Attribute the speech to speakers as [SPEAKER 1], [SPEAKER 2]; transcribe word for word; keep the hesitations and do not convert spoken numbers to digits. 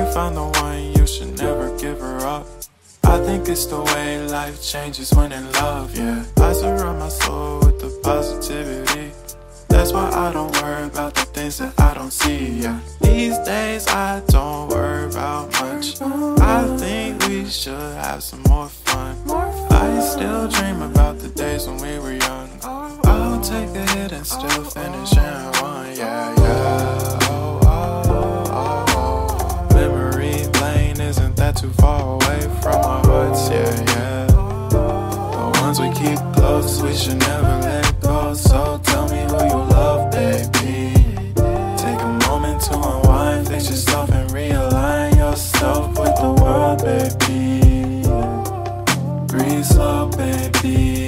[SPEAKER 1] found the one, you should never give her up. I think it's the way life changes when in love, yeah. I surround my soul with the positivity. That's why I don't worry about the things that I don't see, yeah. These days I don't worry about much. I think we should have some more fun. I still dream about the days when we were young. I'll take a hit and still finish in one, yeah, yeah. Oh, oh, oh, oh. Memory lane isn't that too far away from our hearts, yeah, yeah. The ones we keep close, we should never let go. So tell me who you love, baby. Take a moment to unwind, fix yourself and realign yourself with the world, baby. Breathe slow, baby.